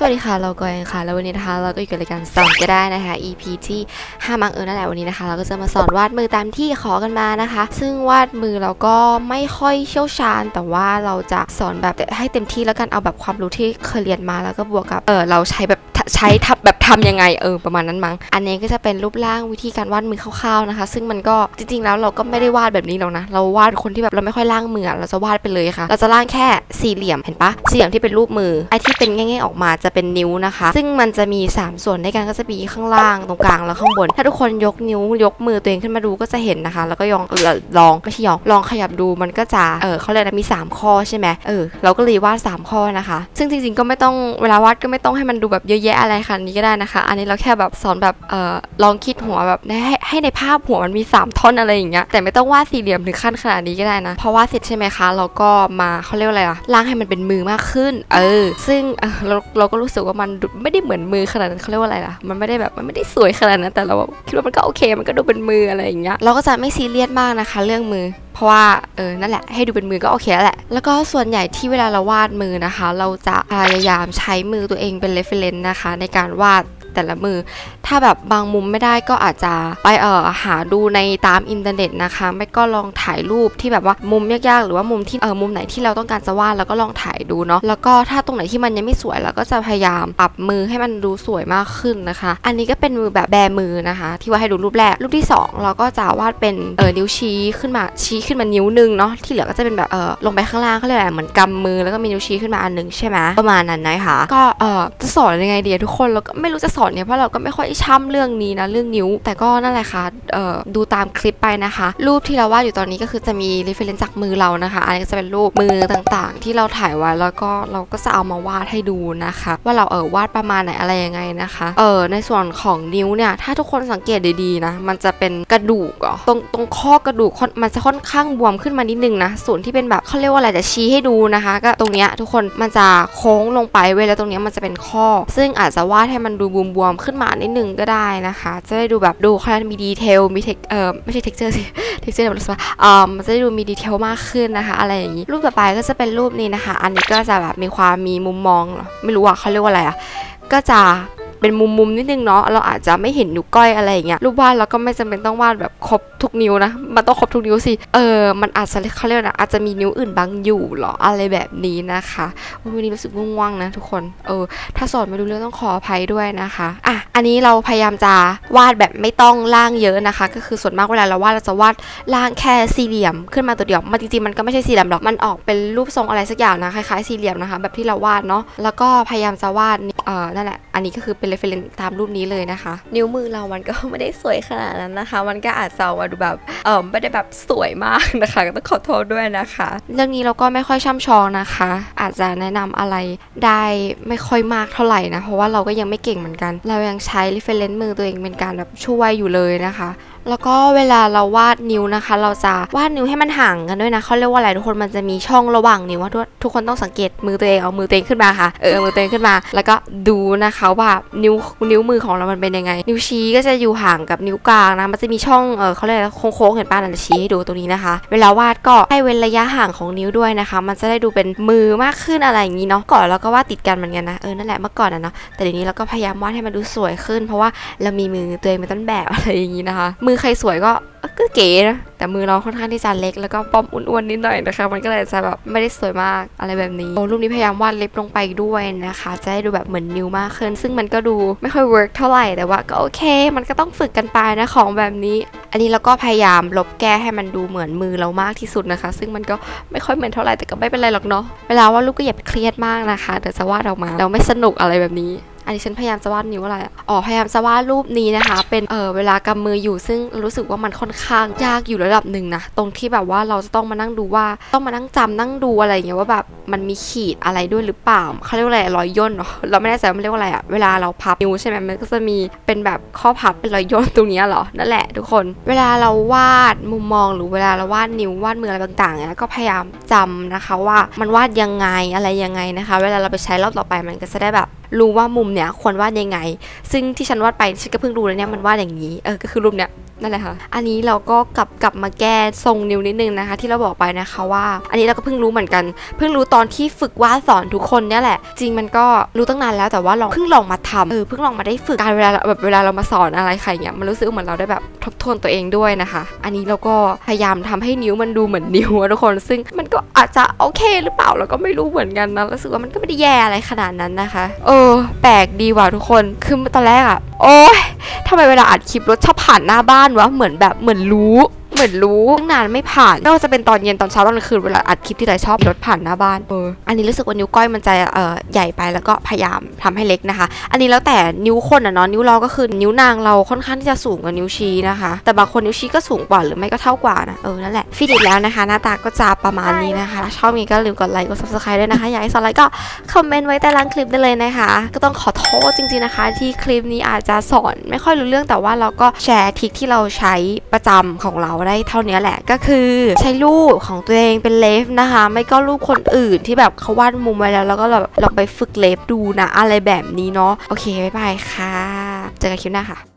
สวัสดีค่ะเราก็เองค่ะแล้ววันนี้นะคะเราก็อยู่กับรายการสอนก็ได้นะคะ EP ที่5 มังนั่นแหละวันนี้นะคะเราก็จะมาสอนวาดมือตามที่ขอกันมานะคะซึ่งวาดมือเราก็ไม่ค่อยเชี่ยวชาญแต่ว่าเราจะสอนแบบให้เต็มที่แล้วกันเอาแบบความรู้ที่เคยเรียนมาแล้วก็บวกกับเราใช้แบบทำยังไงประมาณนั้นมั้งอันนี้ก็จะเป็นรูปร่างวิธีการวาดมือคร่าวๆนะคะซึ่งมันก็จริงๆแล้วเราก็ไม่ได้วาดแบบนี้หรอกนะเราวาดคนที่แบบเราไม่ค่อยร่างมือเราจะวาดไปเลยค่ะเราจะร่างแค่สี่เหลี่ยมเห็นปะสี่เหลี่ยมที่เป็นรูปมือไอ้ที่เป็นง่ายๆออกมาจะเป็นนิ้วนะคะซึ่งมันจะมี3ส่วนด้วยกันก็จะมีข้างล่างตรงกลางแล้วข้างบนถ้าทุกคนยกนิ้วยกมือตัวเองขึ้นมาดูก็จะเห็นนะคะแล้วก็ลองขยับดูมันก็จะเขาเรียกนะมี3ข้อใช่ไหมเราก็เลยวาด3ข้อนะคะซึ่งจริงๆก็ไม่ต้องเวลาวาดก็ไม่ต้องให้มันดูแบบเยอะแยะอะไรค่ะนี้ก็ได้นะคะอันนี้เราแค่แบบสอนแบบลองคิดหัวแบบให้ในภาพหัวมันมี3ท่อนอะไรอย่างเงี้ยแต่ไม่ต้องวาดสี่เหลี่ยมถึงขั้นขนาดนี้ก็ได้นะพอวาดเสร็จใช่ไหมคะเราก็มาเขาเรียกอะไรร่างให้มันเป็นมือมากขึ้นซึ่งเราก็รู้สึกว่ามันไม่ได้เหมือนมือขนาดนั้นเขาเรียกว่าอะไรล่ะมันไม่ได้สวยขนาดนั้นแต่เราคิดว่ามันก็โอเคมันก็ดูเป็นมืออะไรอย่างเงี้ยเราก็จะไม่ซีเรียสมากนะคะเรื่องมือเพราะว่านั่นแหละให้ดูเป็นมือก็โอเคแล้วแหละแล้วก็ส่วนใหญ่ที่เวลาเราวาดมือนะคะเราจะพยายามใช้มือตัวเองเป็น reference นะคะในการวาดแต่ละมือถ้าแบบบางมุมไม่ได้ก็อาจจะไปหาดูในตามอินเทอร์เน็ตนะคะไม่ก็ลองถ่ายรูปที่แบบว่ามุมยากๆหรือว่ามุมที่มุมไหนที่เราต้องการจะวาดแล้วก็ลองถ่ายดูเนาะแล้วก็ถ้าตรงไหนที่มันยังไม่สวยเราก็จะพยายามปรับมือให้มันดูสวยมากขึ้นนะคะอันนี้ก็เป็นมือแบบแบมือนะคะที่ว่าให้ดูรูปแรกรูปที่2เราก็จะวาดเป็นนิ้วชี้ขึ้นมานิ้วนึงเนาะที่เหลือก็จะเป็นแบบลงไปข้างล่างเขาเรียกอะไรเหมือนกำมือแล้วก็มีนิ้วชี้ขึ้นมาอันนึงใช่ไหมประมาณนั้นนะคะก็จะสอนยังไงดีทุกคนเราก็ไม่รู้จะสอนเนี่ยเพราะเราก็ไม่ค่อยช่ำเรื่องนี้นะเรื่องนิ้วแต่ก็นั่นแหละค่ะดูตามคลิปไปนะคะรูปที่เราวาดอยู่ตอนนี้ก็คือจะมี reference จากมือเรานะคะอันนี้ก็จะเป็นรูปมือต่างๆที่เราถ่ายไว้แล้วก็เราก็จะเอามาวาดให้ดูนะคะว่าเราวาดประมาณไหนอะไรยังไงนะคะในส่วนของนิ้วเนี่ยถ้าทุกคนสังเกตดีๆนะมันจะเป็นกระดูกตรงข้อกระดูกมันจะค่อนข้างบวมขึ้นมานิดนึงนะส่วนที่เป็นแบบเขาเรียกว่าอะไรจะชี้ให้ดูนะคะก็ตรงเนี้ยทุกคนมันจะโค้งลงไปเว้ยแล้วตรงเนี้ยมันจะเป็นข้อซึ่งอาจจะวาดให้มันดูบวมขึ้นมานิดนึงก็ได้นะคะจะได้ดูแบบดูเขามีดีเทลมีไม่ใช่ texture สิtexture แบบมันจะได้ดูมีดีเทลมากขึ้นนะคะอะไรอย่างนี้รูปต่อไปก็จะเป็นรูปนี้นะคะอันนี้ก็จะแบบมีมุมมองไม่รู้เขาเรียกว่าอะไรก็จะเป็นมุมนิดนึงเนาะเราอาจจะไม่เห็นนิ้วก้อยอะไรอย่างเงี้ยรูปวาดเราก็ไม่จำเป็นต้องวาดแบบครบทุกนิ้วนะมันต้องครบทุกนิ้วสิมันอาจจะเขาเรียกนะอาจจะมีนิ้วอื่นบางอยู่หรออะไรแบบนี้นะคะวันนี้รู้สึกง่วงๆนะทุกคนถ้าสอนไม่รู้เรื่องต้องขออภัยด้วยนะคะอันนี้เราพยายามจะวาดแบบไม่ต้องล่างเยอะนะคะก็คือส่วนมากเวลาเราวาดเราจะวาดล่างแค่สี่เหลี่ยมขึ้นมาตัวเดียวมันจริงๆมันก็ไม่ใช่สี่เหลี่ยมหรอกมันออกเป็นรูปทรงอะไรสักอย่างนะคล้ายๆสี่เหลี่ยมนะคะแบบที่เราวาดเนาะแล้วก็พยายามจะวาดนั่นแหละอันนี้ก็คือเป็นreference ตามรูปนี้เลยนะคะนิ้วมือเรามันก็ไม่ได้สวยขนาดนั้นนะคะมันก็อาจจะมาดูแบบไม่ได้แบบสวยมากนะคะก็ต้องขอโทษด้วยนะคะเรื่องนี้เราก็ไม่ค่อยช่ำชองนะคะอาจจะแนะนำอะไรได้ไม่ค่อยมากเท่าไหร่นะเพราะว่าเราก็ยังไม่เก่งเหมือนกันเรายังใช้ reference มือตัวเองเป็นการแบบช่วยอยู่เลยนะคะแล้วก็เวลาเราวาดนิ้วนะคะเราจะวาดนิ้วให้มันห่างกันด้วยนะเขาเรียกว่าอะไรทุกคนมันจะมีช่องระหว่างนิ้วว่าทุกคนต้องสังเกตมือตัวเองเอามือตัวเองขึ้นมาค่ะมือตัวเองขึ้นมาแล้วก็ดูนะคะว่านิ้วมือของเรามันเป็นยังไงนิ้วชี้ก็จะอยู่ห่างกับนิ้วกลางนะมันจะมีช่องเขาเรียกโค้งๆเห็นป่ะเราจะชี้ให้ดูตรงนี้นะคะเวลาวาดก็ให้เว้นระยะห่างของนิ้วด้วยนะคะมันจะได้ดูเป็นมือมากขึ้นอะไรอย่างนี้เนาะก่อนเราก็วาดติดกันเหมือนกันนะนั่นแหละเมื่อก่อนนะเนาะแต่เดี๋ยวนี้เราก็พยายามวาดให้มันดูสวยขึ้นเพราะว่าเรามีมือตัวเองเป็นต้นแบบอะไรอย่างนี้นะคะมือใครสวยก็เก๋นะแต่มือเราค่อนข้างที่จะเล็กแล้วก็ป้อมอ้วนๆนิดหน่อยนะคะมันก็เลยจะแบบไม่ได้สวยมากอะไรแบบนี้รูปนี้พยายามวาดเล็บลงไปด้วยนะคะจะได้ดูแบบเหมือนนิ้วมากขึ้นซึ่งมันก็ดูไม่ค่อยเวิร์กเท่าไหร่แต่ว่าก็โอเคมันก็ต้องฝึกกันไปนะของแบบนี้อันนี้เราก็พยายามลบแก้ให้มันดูเหมือนมือเรามากที่สุดนะคะซึ่งมันก็ไม่ค่อยเหมือนเท่าไหร่แต่ก็ไม่เป็นไรหรอกเนาะเวลาวาดรูปก็อย่าไปเครียดมากนะคะเดี๋ยวจะวาดออกมาเราไม่สนุกอะไรแบบนี้อันนี้ฉันพยายามจะวาดนิ้วอะไรพยายามจะวาดรูปนี้นะคะเป็นเวลากำมืออยู่ซึ่งรู้สึกว่ามันค่อนข้างยากอยู่ระดับหนึ่งนะตรงที่แบบว่าเราจะต้องมานั่งดูว่าต้องมานั่งจำนั่งดูอะไรอย่างเงี้ยว่าแบบมันมีขีดอะไรด้วยหรือเปล่าเขาเรียกว่าอะไรรอยย่นเราไม่แน่ใจว่ามันเรียกว่าอะไรเวลาเราพับนิ้วใช่ไหมมันก็จะมีเป็นแบบข้อพับเป็นรอยย่นตรงนี้เหรอนั่นแหละทุกคนเวลาเราวาดมุมมองหรือเวลาเราวาดนิ้ววาดมืออะไรต่างๆเนี่ยก็พยายามจำนะคะว่ามันวาดยังไงอะไรยังไงนะคะเวลาเราไปใช้รอบต่อไปมันก็จะได้แบบรู้ว่ามุมเนี้ยควรวาดยังไงซึ่งที่ฉันวาดไปฉันก็เพิ่งรู้แล้วเนี่ยมันวาดอย่างนี้ก็คือรูปเนี้ยนั่นแหละค่ะอันนี้เราก็กลับมาแก้ทรงนิ้วนิดนึงนะคะที่เราบอกไปนะคะว่าอันนี้เราก็เพิ่งรู้เหมือนกันเพิ่งรู้ตอนที่ฝึกวาดสอนทุกคนเนี่ยแหละจริงมันก็รู้ตั้งนานแล้วแต่ว่าเพิ่งลองมาทำเพิ่งลองมาได้ฝึกการเวลาเรามาสอนอะไรใครเงี้ยมันรู้สึกเหมือนเราได้แบบทบทวนตัวเองด้วยนะคะอันนี้เราก็พยายามทำให้นิ้วมันดูเหมือนนิ้วทุกคนซึ่งมันก็อาจจะโอเคหรือเปล่าเราก็ไม่รู้เหมือนกันนะรู้สึกว่ามันก็ไม่ได้แย่อะไรขนาดนั้นนะคะแปลกดีว่ะทุกคนคือตอนแรกโอ๊ยทำไมเวลาอัดคลิปรถชอบผ่านหน้าบ้านวะเหมือนรู้ตั้งนานไม่ผ่านไม่ว่าจะเป็นตอนเย็นตอนเช้าตอนกลางคืนเวลาอัดคลิปที่ไรชอบรถผ่านหน้าบ้านอันนี้รู้สึกว่านิ้วก้อยมันจะใหญ่ไปแล้วก็พยายามทำให้เล็กนะคะอันนี้แล้วแต่นิ้วคนเนาะนิ้วเราก็คือนิ้วนางเราค่อนข้างที่จะสูงกว่านิ้วชี้นะคะแต่บางคนนิ้วชี้ก็สูงกว่าหรือไม่ก็เท่ากว่านะนั่นแหละฟินิชแล้วนะคะหน้าตาก็จะประมาณนี้นะคะถ้าชอบนี้ก็ลืมกดไลค์กด subscribe ด้วยนะคะอยากให้สอนอะไรก็คอมเมนต์ไว้ใต้ล่างคลิปได้เลยนะคะก็ต้องขอโทษจริงๆนะคะที่คลิปนี้อาจจะสอนไม่ค่อยรู้เรื่องแต่ว่าเราก็แชร์ทริคที่เราใช้ประจำของเราได้เท่านี้แหละก็คือใช้รูปของตัวเองเป็นเลฟนะคะไม่ก็รูปคนอื่นที่แบบเขาวาดมุมไว้แล้วก็ลองไปฝึกเลฟดูนะอะไรแบบนี้เนาะโอเคบ๊ายบายค่ะเจอกันคลิปหน้าค่ะ